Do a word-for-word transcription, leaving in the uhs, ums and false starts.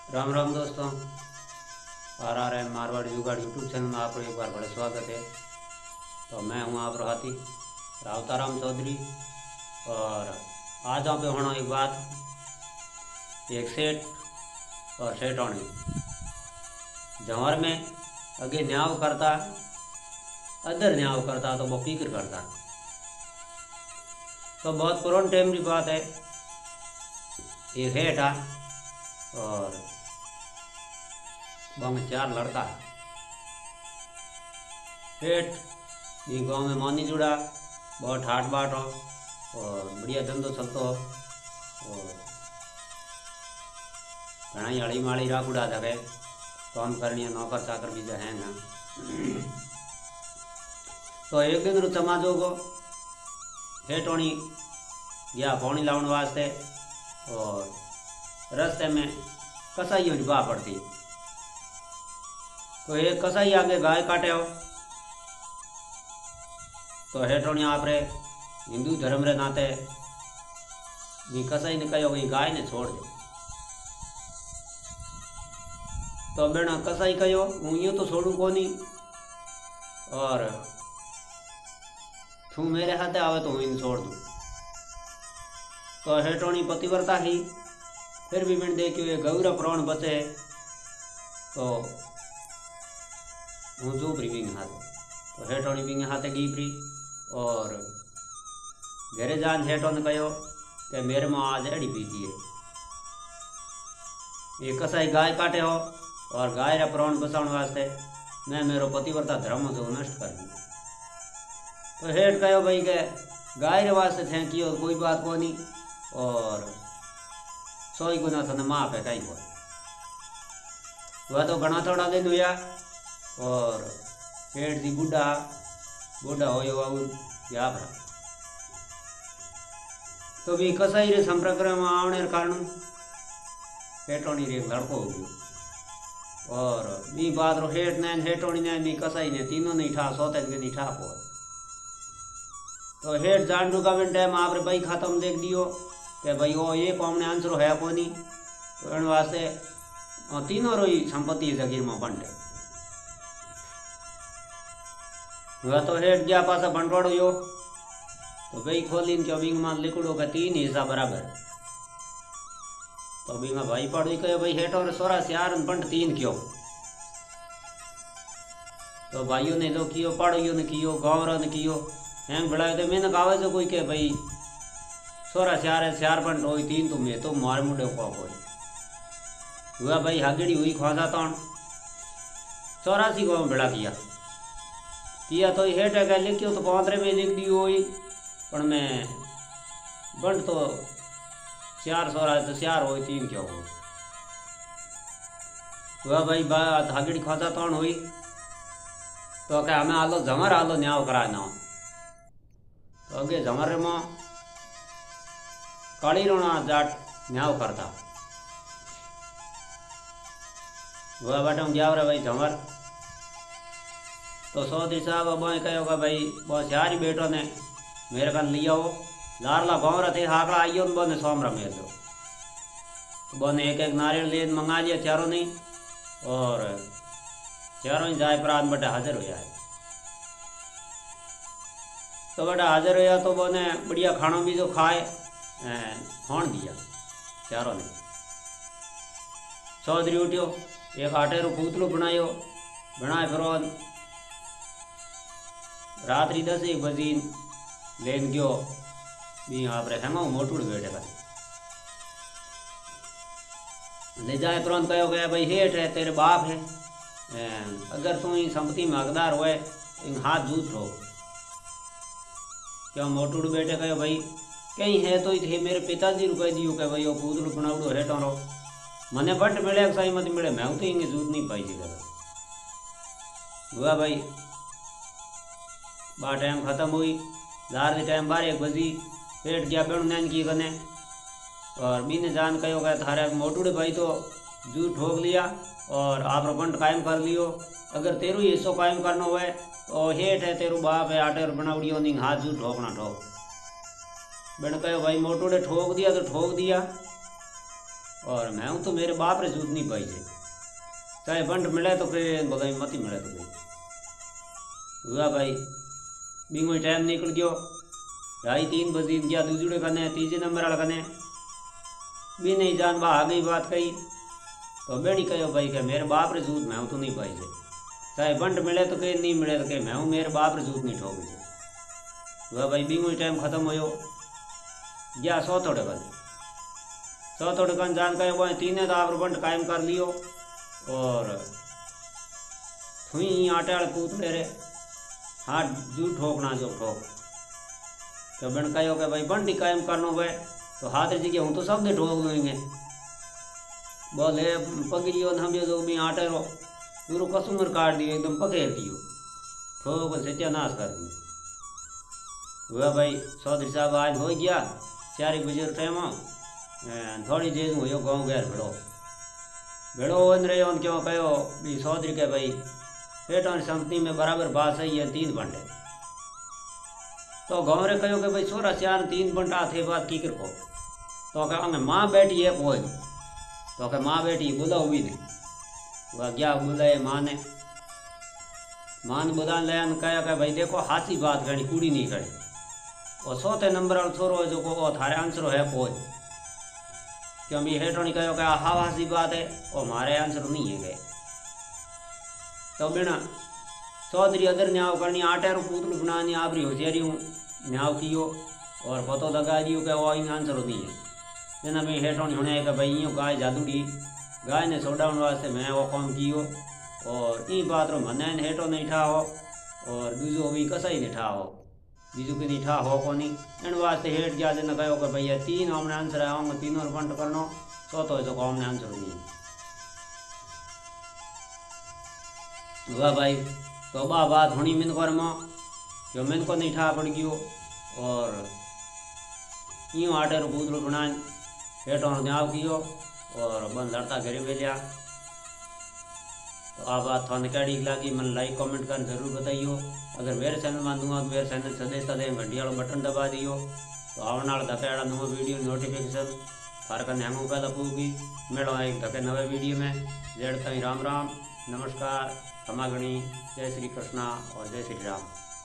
राम राम दोस्तों, are R M Marwari जुगाड़ YouTube channel में आपको एक बार बड़ा स्वागत है। तो मैं हूँ आप हाथी रावताराम चौधरी। और आज आप पे होना एक बात, एक सेठ और सेठानी जंवर में अगे न्याव करता अदर न्याव करता तो वो फिक्र करता। तो बहुत पुराने टाइम की बात है। एक हेठ आ और गाँव में चार लड़का है। हेठ भी गाँव में मानी जुड़ा, बहुत ठाट बाट हो और बढ़िया धंधो चलतो हो और घना ही हड़ी माड़ी राखुड़ा जगह काम करनी नौकर चाकर भी जो है ना। तो एक दिन रू चमाजो गो हेठोनी गया पानी लाने वास्ते और रास्ते में कसाईयों की बाह पड़ती। तो एक कसाई आगे गाय काटे हो तो हेठोनी आप रे हिंदू धर्म रे नाते भी कसाई ने कहो कि गाय ने छोड़ दे। तो बेना कसाई कहो हूँ यूँ तो छोड़ू कोनी और तू मेरे हाथे आवे तो हूँ इन छोड़ दूँ। तो हेठोनी पतिव्रता ही फिर भी बिन देखियो ये गौरा प्राण बचे तो हूँ जो प्री बिंग हाथे। तो हेठोनी बिंग हाथे गी प्री और घरे जान हेठों ने कहो कि मेरे में आज एड़ी पीती है। ये कसाई गाय काटे हो और गाय रा प्राण बचाने वास्ते मैं मेरो पतिव्रता धर्म जो नष्ट कर दी। तो हेठ कहो भाई के गाय रे वास्ते थे कियो कोई बात को नहीं और सोई गुना थने माफ है कहीं को। वह तो घना थोड़ा दिन हुआ और पेट दी बुढ़ा बुढ़ा हो या भरा। तो भी कसाई रे संपर्क में आने कारण हेठोनी रे लड़को हो गयो और बी बात रो हेठ ने हेठोनी ने बी कसाई ने तीनों नहीं ठा सोते के नहीं ठा पो। तो हेठ जान रुका में टाइम आप रे भाई खत्म देख दियो कि भाई वो ये पामने आंसर है कोनी। तो इन वास्ते तीनों रोई संपत्ति जगीर में बंटे। वह तो हेठ गया पासा बंटवाड़ो यो तो भाई खोली क्यों बिंग में लिखड़ो का तीन हिस्सा बराबर। तो बिंग भाई पढ़ो कहे भाई हेठ और सोरा सियार बंट तीन क्यों। तो भाइयों ने जो कियो पढ़ियो ने कियो गाँव ने कियो एम बढ़ाए तो मैंने कहा जो कोई के भाई सोरा सियार है सियार बंट हो तीन तो मैं तो मार मुंडे को कोई हुआ भाई हागड़ी हुई ख्वाजा तौन चौरासी को बेड़ा किया किया तो हेठ है लिखियो तो पौधरे में लिख दी हुई पर मैं बंट तो सियार सोरा तो सियार हो तीन क्यों हो। वह भाई बात हागड़ी ख्वाजा तौन हुई तो क्या हमें आलो जमर आलो न्याव करा ना। तो अगे जमर में काली रोना जाट न्याव करता। वह बाटे गया रे भाई जमर तो सौ साहब अब कहो भाई बहुत सारी बेटो ने मेरे कन लिया हो लारला गाँव थे हाकड़ा आइयो ने बोने सोमरा मेल दो। तो बोने एक एक नारियल ले मंगा लिया चारों नहीं और चारों ही जाए प्रांत बटे हाजिर हो जाए। तो बटा हाजिर होया तो बोने बढ़िया खाना भी जो खाए फोन दिया चारों ने। चौधरी उठ्यो एक आटे रो पुतलो बनायो बनाए फिर रात्रि दस एक बजी लेन गयो भी आप रे हेमा मोटूड़ बैठे का ले जाए तुरंत कहो गया भाई हेठ है तेरे बाप है अगर तू ही संपत्ति में हकदार होए इन हाथ जूत रो। क्यों मोटूड़ बैठे कहो भाई कहीं है तो थे मेरे पिताजी रू कह दियो कि भाई वो पूतलू बनावड़ो हेठो रो मने बट मिले सही मत मिले मैं तो इंगे जूत नहीं पाई जी हुआ भाई बा टाइम खत्म हुई जार के टाइम बारह एक बजी पेट गया बेणु नैन की कने और बीने जान कहो गया थारे मोटूड़े भाई तो जूठ ठोक लिया और आप बंट कायम कर लियो। अगर तेरू हिस्सो कायम करना हुए तो हेठ है तेरू बाप है आटे बनावड़ियो नहीं हाथ जूठ ठोकना ठोक। बेण कहो भाई मोटूड़े ठोक दिया तो ठोक दिया और मैं हूँ तो मेरे बाप रे जूत नहीं पाई है, चाहे बंट मिले तो कहे बोला मत मिले तो कहे हुआ भाई। बिंगो टाइम निकल गयो, ढाई तीन बजे गया दूसरे कने तीजे नंबर वाला कने भी नहीं जान बा आ गई बात कही तो बेड़ी कहो भाई के मेरे बाप रे जूत मैं हूँ तो नहीं पाई है, चाहे बंट मिले तो कहे नहीं मिले तो कहे मैं हूँ मेरे बाप रे जूत नहीं ठोक है। हुआ भाई बिंगो टाइम खत्म हो गया सौ थोड़े कन सौ थोड़े कन जान कहे वो तीन दावर बंट कायम कर लियो और थुई आटे वाले पूतले रे हाँ जूठ ठोकना जो ठोक तो बन कहो कि भाई बंटी कायम करनो भाई तो हाथ जी हूँ तो सब दे ठोक देंगे बोले पकड़ियो हम जो भी आटे रो पूरा कसुमर काट दियो एकदम पकेर दियो ठोक सत्यानाश कर दियो। हुआ भाई चौधरी साहब आज हो गया चार बजे टाइम थोड़ी देर हो गाँव गैर भेड़ो भेड़ो वन रहे उन क्यों कहो भी चौधरी के भाई पेटों संपत्ति में बराबर बात सही है तीन बंटे तो गाँव रे कहो कि भाई छोरा चार तीन बंटा थे बात की कर को तो कह माँ बेटी है कोई तो कह माँ बेटी बुलाओ भी नहीं वह क्या बुलाए माँ ने माँ ने बुला लिया कहा कि भाई देखो हाथी बात करनी कूड़ी नहीं करनी और सौते नंबर वाला छोरो है जो को थारे आंसर है कोई क्यों भी हेठो नहीं कहो कि हाँ हासी बात है और हमारे आंसर नहीं है गए तो बिना चौधरी अदर न्याव करनी आटे रो पुतलू बनानी आपरी होशियारी हूँ न्याव कियो और पतो लगा दियो कि वो इन आंसर नहीं है जना भाई हेठो नहीं होने कि भाई यूँ गाय जादूड़ी गाय ने छोड़ाने वास्ते मैं वो काम कियो और ई बात रो मने हेठो नहीं ठा हो और दूजो भी कसा ही नहीं ठा हो बीजू की नहीं ठा हो को नहीं इन वास्ते हेठ जा जना कहो कि भैया तीन हमने आंसर है आऊँगा तीनों बंट करनो चौथो है जो हमने आंसर नहीं है। हुआ भाई तो बा बात होनी मिन कर मो जो मिन को नहीं ठा पड़ गयो और यूँ आटे रो पूतलो बना हेठों न्याव कियो और बंद लड़ता घरे भेजा। तो आ बात थाने कैडी लगी मन लाइक कमेंट कर जरूर बताइयो। अगर मेरे चैनल में दूंगा तो मेरे चैनल सदैव सदैव घंटी वाला बटन दबा दियो तो आने वाला धकेड़ा नवा वीडियो नोटिफिकेशन थार कने हमू पहला पूगी मेड़ो एक धके नवे वीडियो में जेड़ ताई राम राम नमस्कार खमा गणी जय श्री कृष्णा और जय श्री राम।